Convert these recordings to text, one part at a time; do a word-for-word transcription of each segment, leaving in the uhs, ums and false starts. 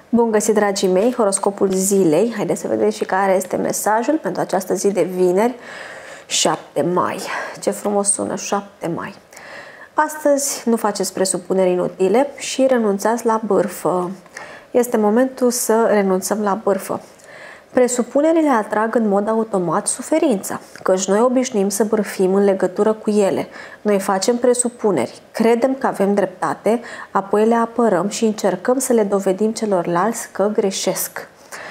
Bun găsit, dragii mei, horoscopul zilei. Haideți să vedem și care este mesajul pentru această zi de vineri, șapte mai. Ce frumos sună, șapte mai. Astăzi nu faceți presupuneri inutile și renunțați la bârfă. Este momentul să renunțăm la bârfă. Presupunerile atrag în mod automat suferința, căci noi obișnuim să bârfim în legătură cu ele. Noi facem presupuneri, credem că avem dreptate, apoi le apărăm și încercăm să le dovedim celorlalți că greșesc.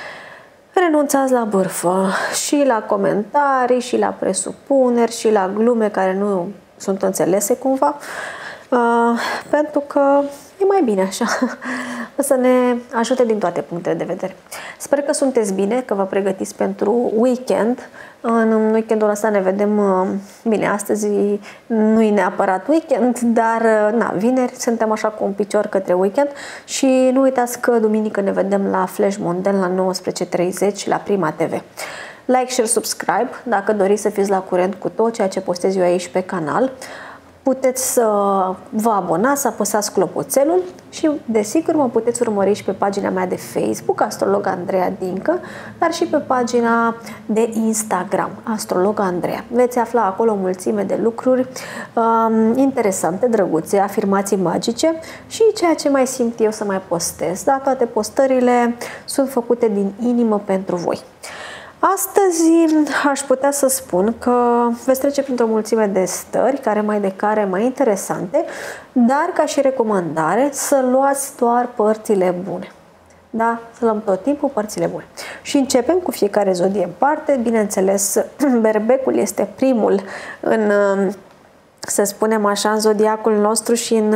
Renunțați la bârfă și la comentarii, și la presupuneri, și la glume care nu sunt înțelese cumva, uh, pentru că e mai bine așa. O să ne ajute din toate punctele de vedere. Sper că sunteți bine, că vă pregătiți pentru weekend. În weekendul ăsta ne vedem, bine, astăzi nu e neapărat weekend, dar na, vineri suntem așa cu un picior către weekend și nu uitați că duminică ne vedem la Flash Mondial la nouăsprezece treizeci la Prima T V. Like, share, subscribe dacă doriți să fiți la curent cu tot ceea ce postez eu aici pe canal. Puteți să vă abonați, să apăsați clopoțelul și, desigur, mă puteți urmări și pe pagina mea de Facebook, Astrolog Andreea Dincă, dar și pe pagina de Instagram, Astrolog Andreea. Veți afla acolo o mulțime de lucruri um, interesante, drăguțe, afirmații magice și ceea ce mai simt eu să mai postez. Da, toate postările sunt făcute din inimă pentru voi. Astăzi aș putea să spun că veți trece printr-o mulțime de stări, care mai de care mai interesante, dar ca și recomandare să luați doar părțile bune. Da? Să luăm tot timpul părțile bune. Și începem cu fiecare zodie în parte. Bineînțeles, Berbecul este primul în, să spunem așa, în zodiacul nostru și în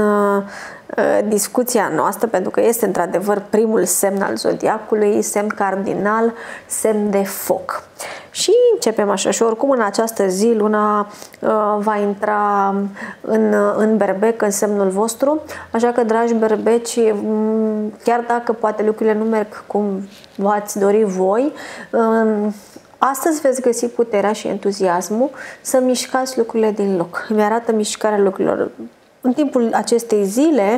discuția noastră, pentru că este într-adevăr primul semn al zodiacului, semn cardinal, semn de foc. Și începem așa și oricum în această zi luna uh, va intra în, în berbec, în semnul vostru, așa că, dragi berbeci, chiar dacă poate lucrurile nu merg cum v-ați dori voi, uh, astăzi veți găsi puterea și entuziasmul să mișcați lucrurile din loc. Îmi arată mișcarea lucrurilor. În timpul acestei zile,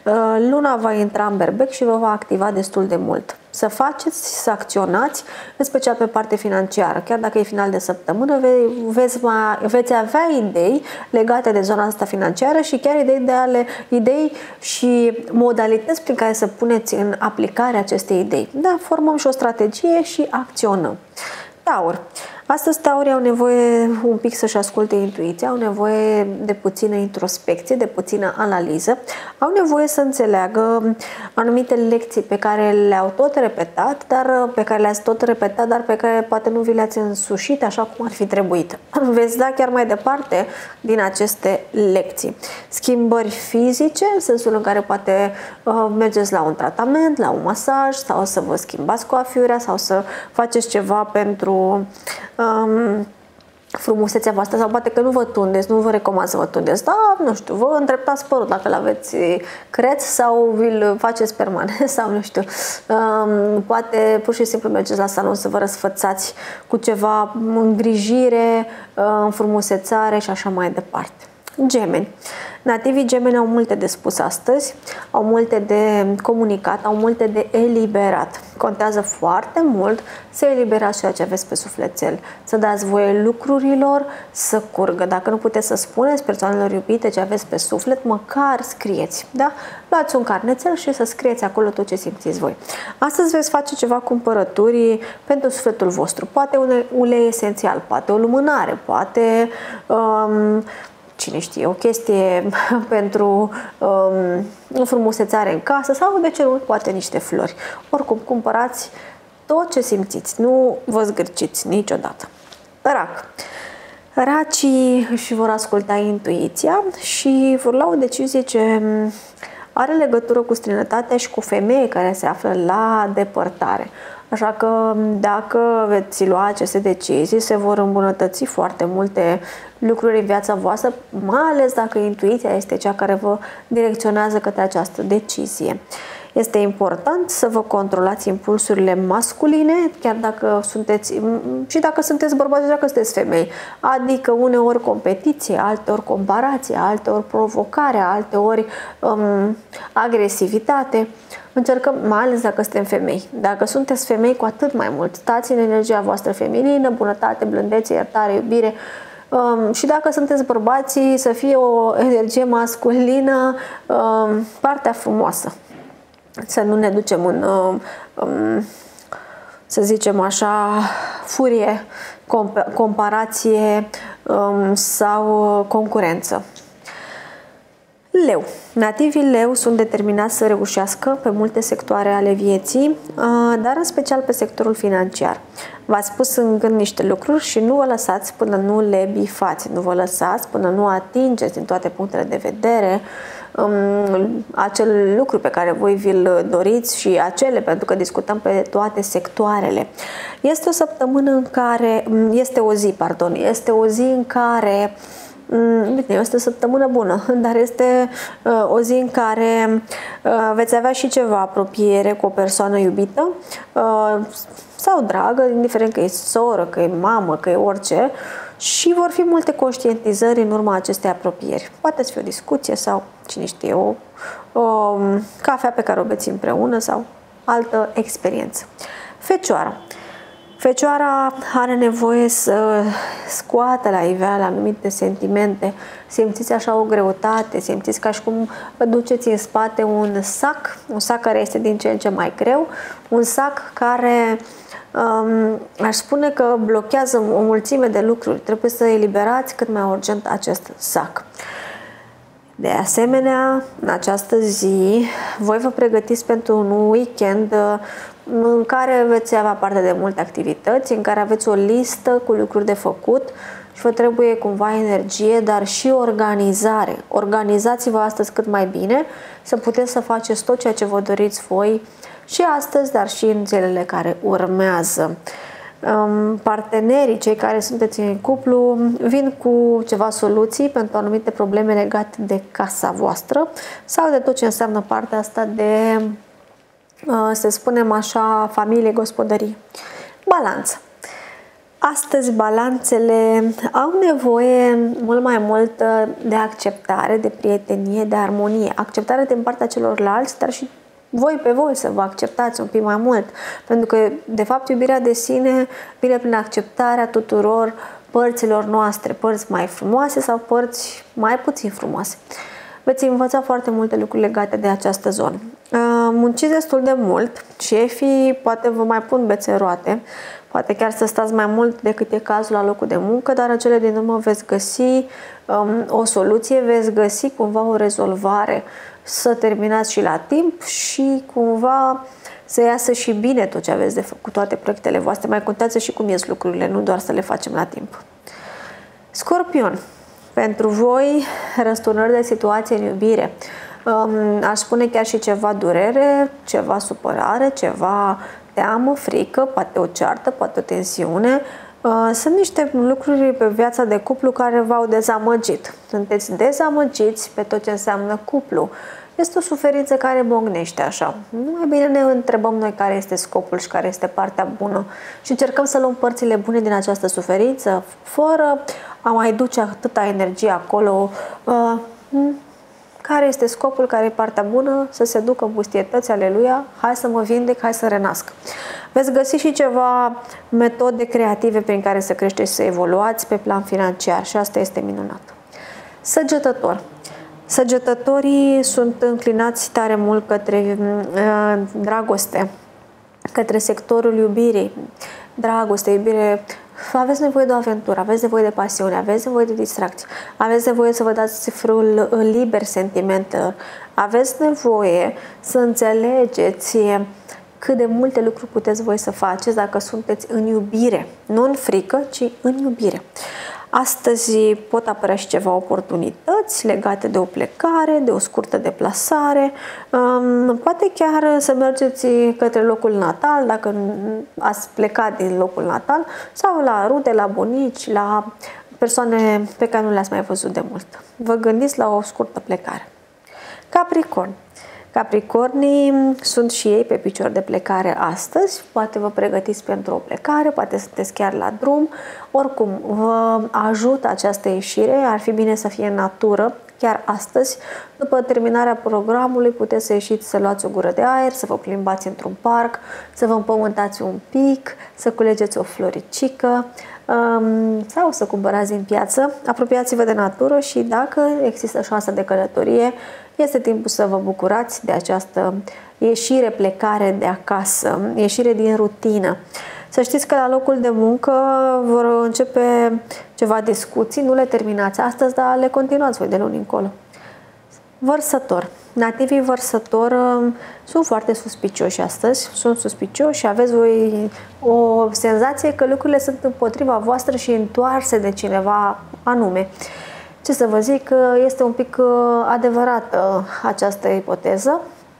luna va intra în berbec și vă va activa destul de mult. Să faceți, să acționați, în special pe partea financiară. Chiar dacă e final de săptămână, veți, mai, veți avea idei legate de zona asta financiară și chiar idei, de ale, idei și modalități prin care să puneți în aplicare aceste idei. Da, formăm și o strategie și acționăm. Taur. Astăzi taurii au nevoie un pic să-și asculte intuiția, au nevoie de puțină introspecție, de puțină analiză, au nevoie să înțeleagă anumite lecții pe care le-au tot repetat, dar pe care le-ați tot repetat, dar pe care poate nu vi le-ați însușit așa cum ar fi trebuit. Veți da chiar mai departe din aceste lecții. Schimbări fizice, în sensul în care poate uh, mergeți la un tratament, la un masaj, sau să vă schimbați coafiurea, sau să faceți ceva pentru Um, frumusețea voastră, sau poate că nu vă tundeți, nu vă recomand să vă tundeți, dar, nu știu, vă îndreptați părul dacă l-aveți creț sau vi-l faceți permanent sau nu știu, um, poate pur și simplu mergeți la salon să vă răsfățați cu ceva îngrijire, înfrumusețare și așa mai departe. Gemeni. Nativii Gemeni au multe de spus astăzi, au multe de comunicat, au multe de eliberat. Contează foarte mult să eliberați ceea ce aveți pe sufletel, să dați voie lucrurilor să curgă. Dacă nu puteți să spuneți persoanelor iubite ce aveți pe suflet, măcar scrieți. Da? Luați un carnețel și să scrieți acolo tot ce simțiți voi. Astăzi veți face ceva cumpărături pentru sufletul vostru. Poate un ulei esențial, poate o lumânare, poate Um, cine știe, o chestie pentru um, înfrumusețare în casă sau, de ce nu, poate niște flori. Oricum, cumpărați tot ce simțiți, nu vă zgârciți niciodată. Rac. Racii își vor asculta intuiția și vor lua o decizie ce are legătură cu străinătatea și cu femeie care se află la depărtare. Așa că dacă veți lua aceste decizii, se vor îmbunătăți foarte multe lucruri în viața voastră, mai ales dacă intuiția este cea care vă direcționează către această decizie. Este important să vă controlați impulsurile masculine, chiar dacă sunteți, și dacă sunteți bărbați, dacă sunteți femei. Adică uneori competiție, alteori comparație, alteori provocare, alteori um, agresivitate. Încercăm, mai ales dacă suntem femei. Dacă sunteți femei, cu atât mai mult. Stați în energia voastră feminină, bunătate, blândețe, iertare, iubire. Um, și dacă sunteți bărbații, să fie o energie masculină, um, partea frumoasă. Să nu ne ducem în, um, um, să zicem așa, furie, comp comparație um, sau concurență. Leu. Nativii leu sunt determinați să reușească pe multe sectoare ale vieții, dar în special pe sectorul financiar. V-ați pus în gând niște lucruri și nu vă lăsați până nu le bifați, nu vă lăsați până nu atingeți din toate punctele de vedere um, acel lucru pe care voi vi-l doriți și acele, pentru că discutăm pe toate sectoarele. Este o săptămână în care, este o zi, pardon, este o zi în care Bine, este o săptămână bună, dar este uh, o zi în care uh, veți avea și ceva apropiere cu o persoană iubită uh, sau dragă, indiferent că e soră, că e mamă, că e orice, și vor fi multe conștientizări în urma acestei apropieri. Poate să fie o discuție sau, cine știe, o, o cafea pe care o beți împreună sau altă experiență. Fecioara. Fecioara are nevoie să scoată la iveală anumite sentimente. Simțiți așa o greutate, simțiți ca și cum vă duceți în spate un sac, un sac care este din ce în ce mai greu, un sac care um, aș spune că blochează o mulțime de lucruri. Trebuie să eliberați cât mai urgent acest sac. De asemenea, în această zi, voi vă pregătiți pentru un weekend în care veți avea parte de multe activități, în care aveți o listă cu lucruri de făcut și vă trebuie cumva energie, dar și organizare. Organizați-vă astăzi cât mai bine, să puteți să faceți tot ceea ce vă doriți voi și astăzi, dar și în zilele care urmează. Partenerii, cei care sunteți în cuplu, vin cu ceva soluții pentru anumite probleme legate de casa voastră sau de tot ce înseamnă partea asta de, să spunem așa, familie, gospodărie. Balanță. Astăzi balanțele au nevoie mult mai mult de acceptare, de prietenie, de armonie. Acceptare din partea celorlalți, dar și voi pe voi să vă acceptați un pic mai mult. Pentru că, de fapt, iubirea de sine vine prin acceptarea tuturor părților noastre, părți mai frumoase sau părți mai puțin frumoase. Veți învăța foarte multe lucruri legate de această zonă. Munciți destul de mult, șefii poate vă mai pun bețe în roate, poate chiar să stați mai mult decât e cazul la locul de muncă, dar în cele din urmă veți găsi um, o soluție, veți găsi cumva o rezolvare, să terminați și la timp și cumva să iasă și bine tot ce aveți de făcut, toate proiectele voastre. Mai contează și cum ies lucrurile, nu doar să le facem la timp. Scorpion. Pentru voi, răsturnări de situație în iubire. Um, aș spune chiar și ceva durere, ceva supărare, ceva teamă, frică, poate o ceartă, poate o tensiune. Uh, sunt niște lucruri pe viața de cuplu care v-au dezamăgit. Sunteți dezamăgiți pe tot ce înseamnă cuplu. Este o suferință care bognește așa. Mai bine ne întrebăm noi care este scopul și care este partea bună și încercăm să luăm părțile bune din această suferință, fără a mai duce atâta energie acolo. Uh, care este scopul, care e partea bună? Să se ducă în pustietăți, aleluia, hai să mă vindec, hai să renasc. Veți găsi și ceva metode creative prin care să creșteți și să evoluați pe plan financiar și asta este minunat. Săgetător. Săgetătorii sunt înclinați tare mult către uh, dragoste, către sectorul iubirii. Dragoste, iubire, aveți nevoie de o aventură, aveți nevoie de pasiune, aveți nevoie de distracție, aveți nevoie să vă dați frâul liber sentimentelor, aveți nevoie să înțelegeți cât de multe lucruri puteți voi să faceți dacă sunteți în iubire, nu în frică, ci în iubire. Astăzi pot apărea și ceva oportunități legate de o plecare, de o scurtă deplasare, poate chiar să mergeți către locul natal, dacă ați plecat din locul natal, sau la rude, la bunici, la persoane pe care nu le-ați mai văzut de mult. Vă gândiți la o scurtă plecare. Capricorn. Capricornii sunt și ei pe picior de plecare astăzi, poate vă pregătiți pentru o plecare, poate sunteți chiar la drum, oricum vă ajută această ieșire, ar fi bine să fie în natură, chiar astăzi, după terminarea programului puteți să ieșiți să luați o gură de aer, să vă plimbați într-un parc, să vă împământați un pic, să culegeți o floricică sau să cumpărați din piață. Apropiați-vă de natură și dacă există șansa de călătorie, este timpul să vă bucurați de această ieșire, plecare de acasă, ieșire din rutină. Să știți că la locul de muncă vor începe ceva discuții, nu le terminați astăzi, dar le continuați voi de luni încolo. Vărsător. Nativii vărsător sunt foarte suspicioși astăzi, sunt suspicioși și aveți voi o senzație că lucrurile sunt împotriva voastră și întoarse de cineva anume. Ce să vă zic, este un pic adevărată această ipoteză,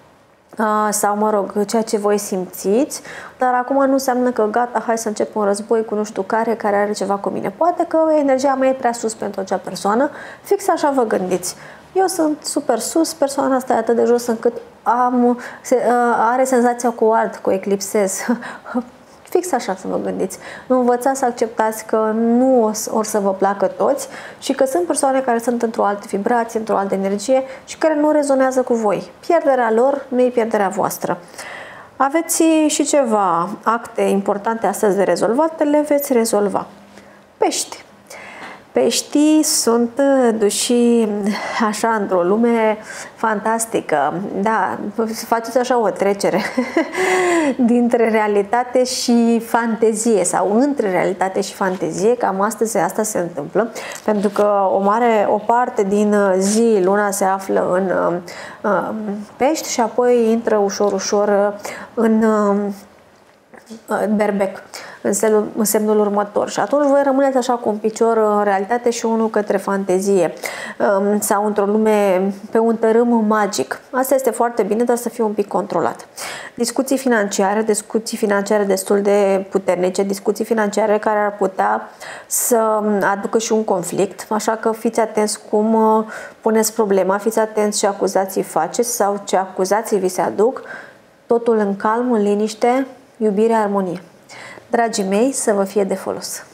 sau mă rog, ceea ce voi simțiți, dar acum nu înseamnă că gata, hai să încep un război cu nu știu care, care are ceva cu mine. Poate că energia mea e prea sus pentru acea persoană, fix așa vă gândiți. Eu sunt super sus, persoana asta e atât de jos încât am, se, are senzația cu ard, cu eclipsez. Fix așa să vă gândiți. Învățați să acceptați că nu or să vă placă toți și că sunt persoane care sunt într-o altă vibrație, într-o altă energie și care nu rezonează cu voi. Pierderea lor nu e pierderea voastră. Aveți și ceva acte importante astăzi de rezolvat, le veți rezolva. Pești. Peștii sunt duși așa într-o lume fantastică. Da, faceți așa o trecere dintre realitate și fantezie sau între realitate și fantezie. Cam astăzi asta se întâmplă, pentru că o mare, o parte din zi, luna se află în uh, Pești și apoi intră ușor, ușor în uh, Berbec, în semnul, în semnul următor. Și atunci voi rămâneți așa cu un picior în realitate și unul către fantezie sau într-o lume pe un tărâm magic. Asta este foarte bine, dar să fie un pic controlat. Discuții financiare, discuții financiare destul de puternice, discuții financiare care ar putea să aducă și un conflict, așa că fiți atenți cum puneți problema, fiți atenți ce acuzații faceți sau ce acuzații vi se aduc, totul în calm, în liniște, iubire, armonie. Dragii mei, să vă fie de folos!